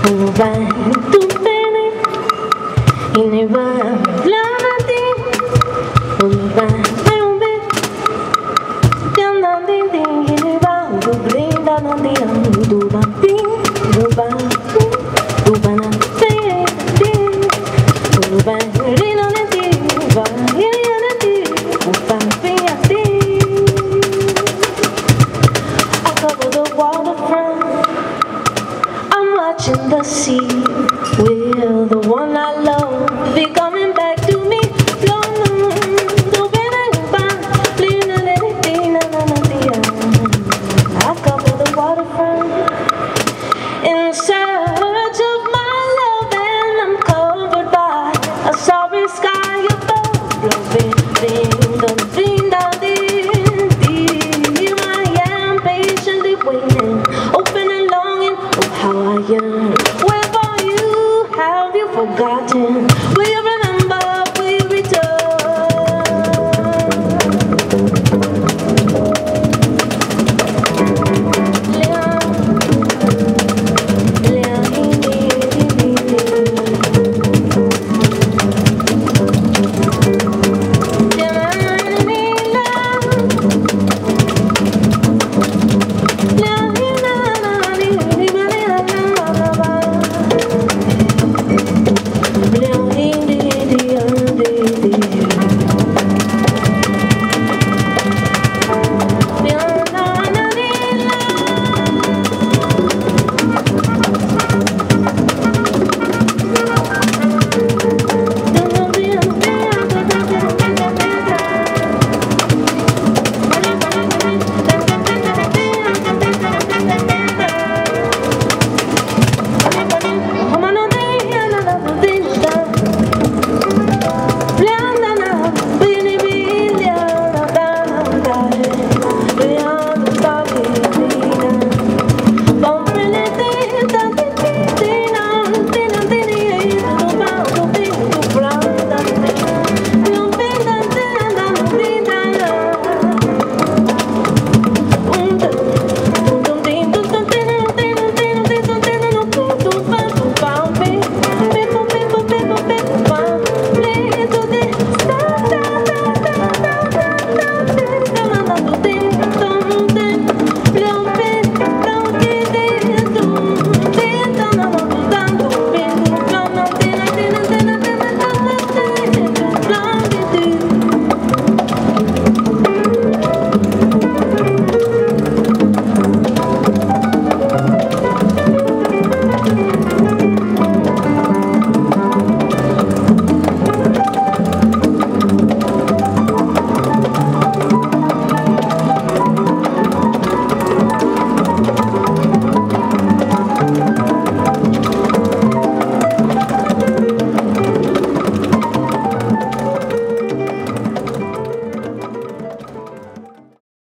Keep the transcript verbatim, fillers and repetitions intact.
Quando vai tutto bene e ne va la mattina, quando vai fai un bel ti andando in te e ne va tu brinda non ti amo tu va bene tu va tu va na te quando vai rino ne ti va io ne ti tu fa via te I cover the waterfront. I'm watching the sea. Will the one I love be coming back to me? No, no, no, I cover the waterfront in search of my love, and I'm covered by a sorry sky above. Blowing, ding, dong, ding, dong, ding, ding. I am patiently waiting, open and longing. Oh, how I yearn. Where are you? Have you forgotten? Will you